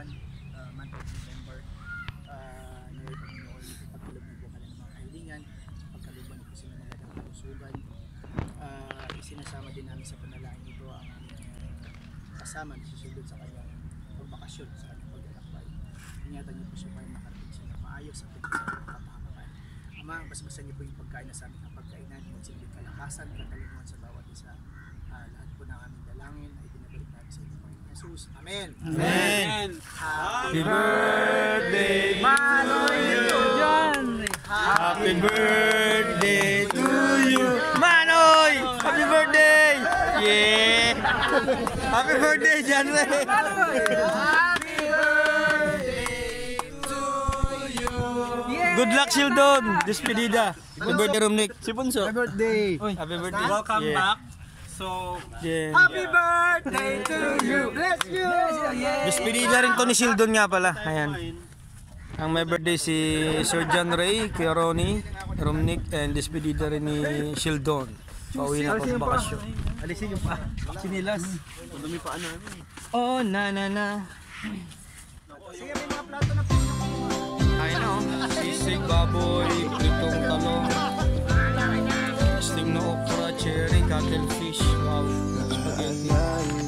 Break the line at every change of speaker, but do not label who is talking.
month of November. Naway Panginoon, pagkaloob ng buwan ng mga kahilingan, pagkalooban po sa magandang kalusugan. Isinasama din namin sa panalangin ito ang kasama na susunod sa kanyang pagbakasyon, sa kanyang paglalakbay. Ingatan niyo po siya para makarating siya ng maayos at kapahamakan. Ama, basbasan niyo po yung pagkain na sa aming kapagkainan, magsilbing kalakasan, katalungan sa bawat isa. Lahat po ng aming dalangin ay binabalik namin sa inyo, Panginoon Jesus. Amen!
Amen!
Happy birthday,
Manoy John!
Happy birthday to you, Manoy! Happy birthday! Yeah! Happy birthday, JHONRAY!
Happy birthday to you!
Good luck, Sheldon! Despidida! Happy birthday, ROMNICK! Si Punso!
Happy birthday!
Happy birthday!
Welcome back! So,
Happy birthday to you! Bless you!
Despidida rin to ni Sheldon nga pala. Ayan. Ang may birthday si Sir JHONRAY, Kuya RONIE, ROMNICK, and despedida rin ni Sheldon. Pauwi na pang bakasyon.
Alisin yung pa. Sinilas.
madumi pa ano.
Oh, na.
Sige, may mga plato na pinyo ko.
Ayun o. Sisig, baboy, pritong talong, steam na okra, cherry, cuttlefish, wow, spaghetti.